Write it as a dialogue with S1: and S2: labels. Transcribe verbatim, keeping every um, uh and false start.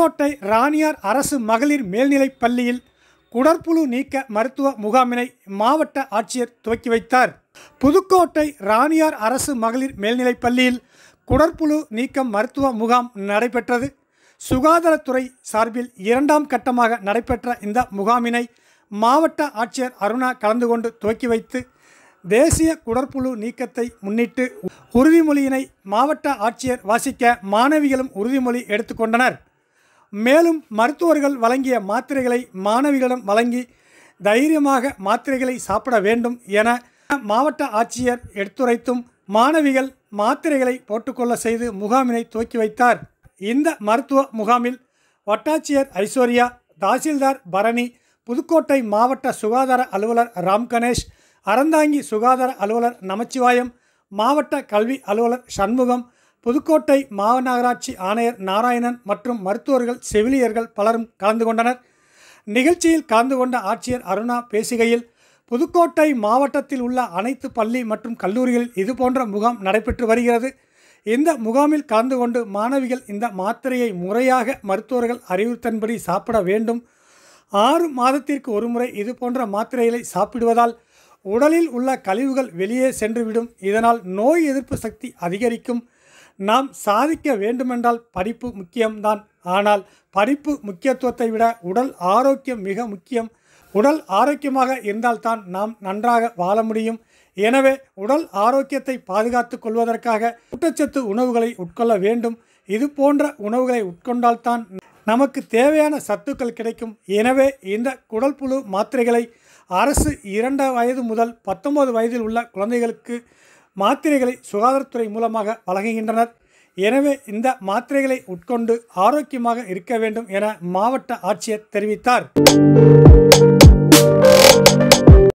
S1: புதுக்கோட்டை ராணியார் அரசு மகளிர் மேல்நிலைப் பள்ளியில் குடற்புழு நீக்க மருத்துவ முகாமினை மாவட்ட ஆட்சியர் துவக்கி வைத்தார். புதுக்கோட்டை ராணியார் அரசு மகளிர் மேல்நிலைப் பள்ளியில் குடற்புழு நீக்கம் மருத்துவ முகாம் நடைபெற்றது. சுகாதாரத்துறை சார்பில் இரண்டாம் கட்டமாக நடைபெற்ற இந்த முகாமினை மாவட்ட ஆட்சியர் அருணா கலந்து கொண்டு துவக்கி வைத்து தேசிய குடற்புழு நீக்கத்தை முன்னிட்டு உறுதிமொழியினை மாவட்ட ஆட்சியர் வாசிக்க மாணவிகளும் உறுதிமொழி எடுத்துக்கொண்டனர். மேலும் மருத்துவர்கள் வழங்கிய மாத்திரைகளை மாணவிகளிடம் வழங்கி தைரியமாக மாத்திரைகளை சாப்பிட வேண்டும் என மாவட்ட ஆட்சியர் எடுத்துரைத்தும் மாணவிகள் மாத்திரைகளை போட்டுக்கொள்ள செய்து முகாமினை துவக்கி வைத்தார். இந்த மருத்துவ முகாமில் வட்டாட்சியர் ஐஸ்வர்யா, தாசில்தார் பரணி, புதுக்கோட்டை மாவட்ட சுகாதார அலுவலர் ராம் கணேஷ், அறந்தாங்கி சுகாதார அலுவலர் நமச்சிவாயம், மாவட்ட கல்வி அலுவலர் சண்முகம், புதுக்கோட்டை மாநகராட்சி ஆணையர் நாராயணன் மற்றும் மருத்துவர்கள் செவிலியர்கள் பலரும் கலந்து கொண்டனர். நிகழ்ச்சியில் கலந்து கொண்ட ஆட்சியர் அருணா பேசுகையில், புதுக்கோட்டை மாவட்டத்தில் உள்ள அனைத்து பள்ளி மற்றும் கல்லூரிகளில் இதுபோன்ற முகாம் நடைபெற்று வருகிறது. இந்த முகாமில் கலந்து கொண்டு மாணவிகள் இந்த மாத்திரையை முறையாக மருத்துவர்கள் அறிவுறுத்தன்படி சாப்பிட வேண்டும். ஆறு மாதத்திற்கு ஒருமுறை இது போன்ற மாத்திரைகளை சாப்பிடுவதால் உடலில் உள்ள கழிவுகள் வெளியே சென்றுவிடும். இதனால் நோய் எதிர்ப்பு சக்தி அதிகரிக்கும். நாம் சாதிக்க வேண்டுமென்றால் படிப்பு முக்கியம்தான். ஆனால் படிப்பு முக்கியத்துவத்தை விட உடல் ஆரோக்கியம் மிக முக்கியம். உடல் ஆரோக்கியமாக இருந்தால்தான் நாம் நன்றாக வாழ முடியும். எனவே உடல் ஆரோக்கியத்தை பாதுகாத்து கொள்வதற்காக ஊட்டச்சத்து உணவுகளை உட்கொள்ள வேண்டும். இது போன்ற உணவுகளை உட்கொண்டால்தான் நமக்கு தேவையான சத்துக்கள் கிடைக்கும். எனவே இந்த குடற்புழு மாத்திரைகளை அரசு இரண்டு வயது முதல் பத்தொன்பது வயதில் உள்ள குழந்தைகளுக்கு மாத்திரைகளை சுகாதாரத்துறை மூலமாக வழங்குகின்றனர். எனவே இந்த மாத்திரைகளை உட்கொண்டு ஆரோக்கியமாக இருக்க வேண்டும் என மாவட்ட ஆட்சியர் தெரிவித்தார்.